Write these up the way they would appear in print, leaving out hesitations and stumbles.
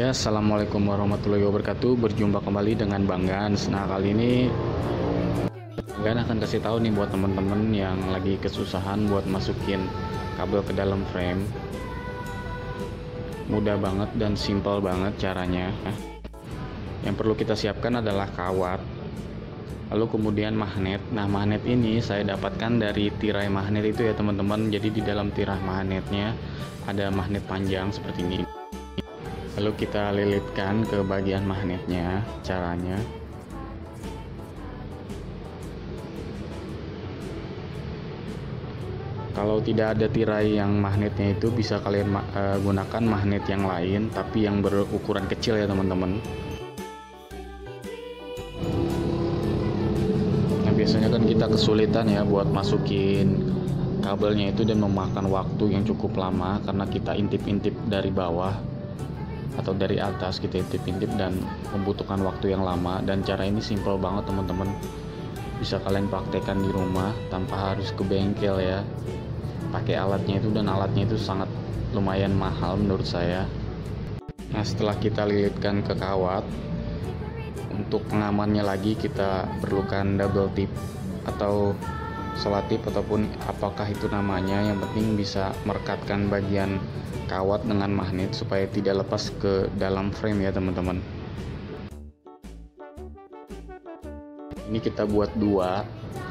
Ya, assalamualaikum warahmatullahi wabarakatuh. Berjumpa kembali dengan Bang Gans. Nah, kali ini Bang Gans akan kasih tahu nih buat teman-teman yang lagi kesusahan buat masukin kabel ke dalam frame. Mudah banget dan simpel banget caranya. Yang perlu kita siapkan adalah kawat, lalu kemudian magnet. Nah, magnet ini saya dapatkan dari tirai magnet itu ya teman-teman. Jadi di dalam tirai magnetnya ada magnet panjang seperti ini. Lalu kita lilitkan ke bagian magnetnya. Caranya, kalau tidak ada tirai yang magnetnya itu, bisa kalian gunakan magnet yang lain tapi yang berukuran kecil ya teman-teman. Nah, biasanya kan kita kesulitan ya buat masukin kabelnya itu dan memakan waktu yang cukup lama karena kita intip-intip dari bawah atau dari atas, kita intip-intip dan membutuhkan waktu yang lama. Dan cara ini simple banget teman-teman, bisa kalian praktekkan di rumah tanpa harus ke bengkel ya, pakai alatnya itu, dan alatnya itu sangat lumayan mahal menurut saya. Nah, setelah kita lilitkan ke kawat, untuk pengamannya lagi kita perlukan double tip atau selatip ataupun apakah itu namanya, yang penting bisa merekatkan bagian kawat dengan magnet supaya tidak lepas ke dalam frame ya teman-teman. Ini kita buat dua,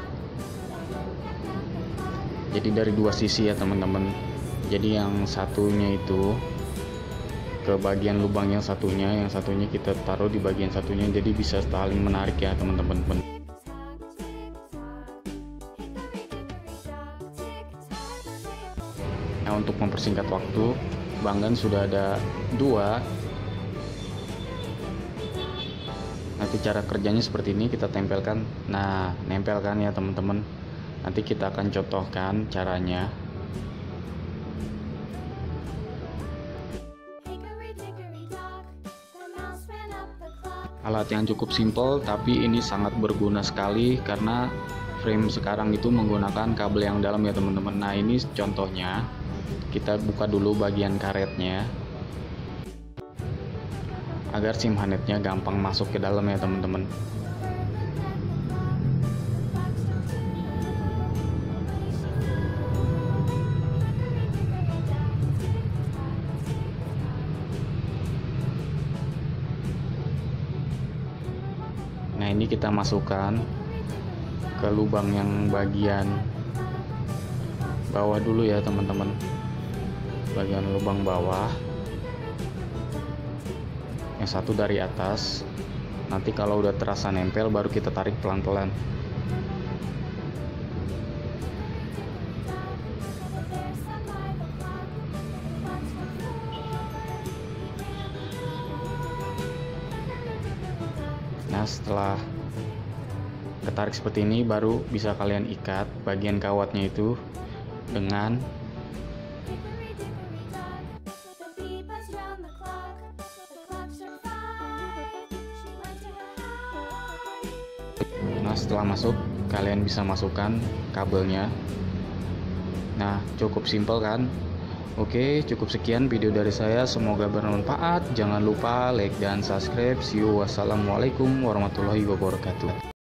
jadi dari dua sisi ya teman-teman. Jadi yang satunya itu ke bagian lubang yang satunya kita taruh di bagian satunya, jadi bisa saling menarik ya teman-teman. Nah, untuk mempersingkat waktu, Bang Gans sudah ada dua. Nanti cara kerjanya seperti ini, kita tempelkan. Nah, nempelkan ya teman-teman. Nanti kita akan contohkan caranya. Alat yang cukup simpel, tapi ini sangat berguna sekali karena frame sekarang itu menggunakan kabel yang dalam ya teman-teman. Nah, ini contohnya. Kita buka dulu bagian karetnya agar sim magnetnya gampang masuk ke dalam ya teman-teman. Nah, ini kita masukkan ke lubang yang bagian bawah dulu ya teman-teman, bagian lubang bawah, yang satu dari atas. Nanti kalau udah terasa nempel baru kita tarik pelan-pelan. Nah, setelah ketarik seperti ini, baru bisa kalian ikat bagian kawatnya itu dengan setelah masuk, kalian bisa masukkan kabelnya. Nah, cukup simpel kan? Oke, cukup sekian video dari saya, semoga bermanfaat. Jangan lupa like dan subscribe. See you. Wassalamualaikum warahmatullahi wabarakatuh.